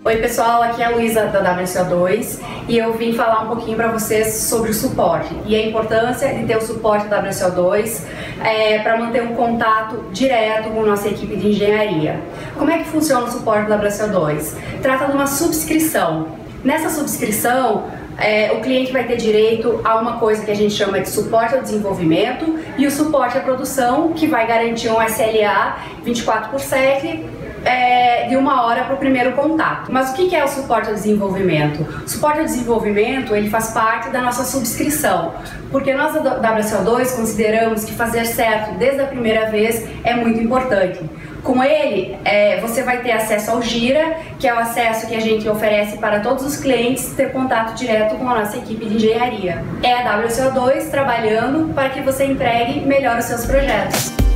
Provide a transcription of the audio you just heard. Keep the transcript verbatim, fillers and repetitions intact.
Oi pessoal, aqui é a Luísa da W C O dois e eu vim falar um pouquinho para vocês sobre o suporte e a importância de ter o suporte da W C O dois é, para manter um contato direto com a nossa equipe de engenharia. Como é que funciona o suporte da W C O dois? Trata de uma subscrição. Nessa subscrição, É, o cliente vai ter direito a uma coisa que a gente chama de suporte ao desenvolvimento e o suporte à produção, que vai garantir um S L A vinte e quatro por sete é, de uma hora para o primeiro contato. Mas o que é o suporte ao desenvolvimento? O suporte ao desenvolvimento ele faz parte da nossa subscrição, porque nós da W C O dois consideramos que fazer certo desde a primeira vez é muito importante. Com ele, é, você vai ter acesso ao Gira, que é o acesso que a gente oferece para todos os clientes ter contato direto com a nossa equipe de engenharia. É a W C O dois trabalhando para que você entregue melhor os seus projetos.